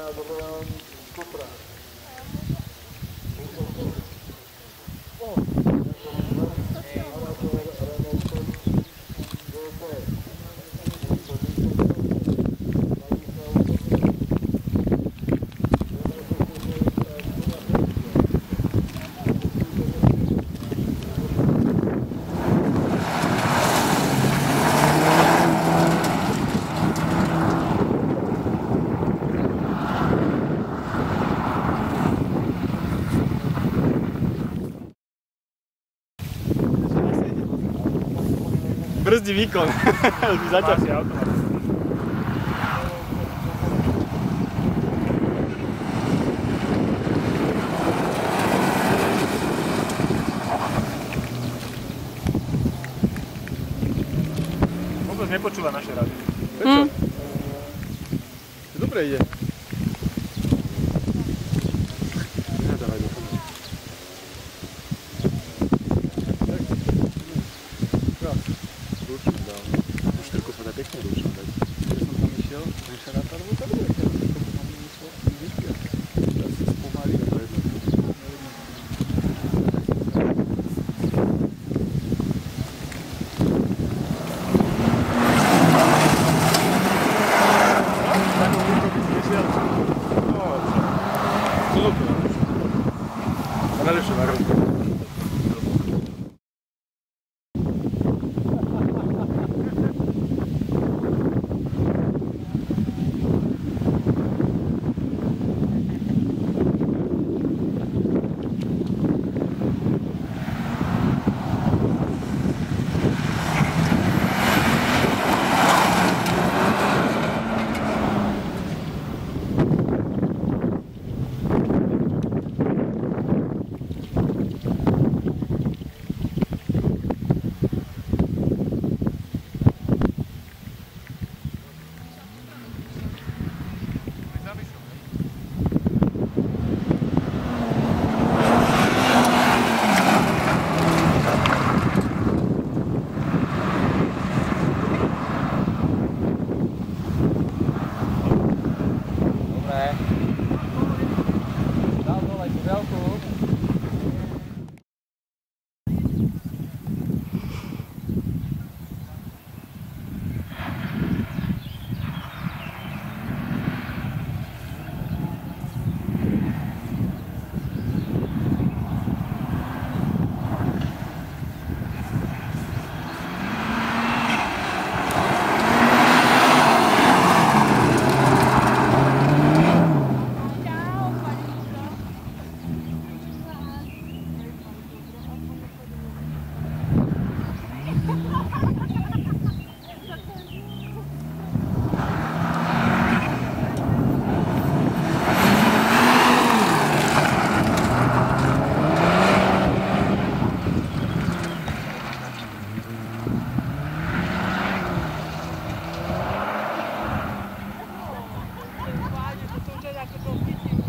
Brzdí výkon. Asi automat. Vôbec nepočúva naše rádio. Prečo? Dobre ide. Nedávaj do toho. Ručník dal. Do štyrku sa dá pekne ručník dať. Keď som tam išiel, ten šarátor bol tam dobre. To tam musel vyšpiať. Teraz sa spomalí a to je jedno. Najlepšie národné. Vážně, to jsou čas jako to chytí.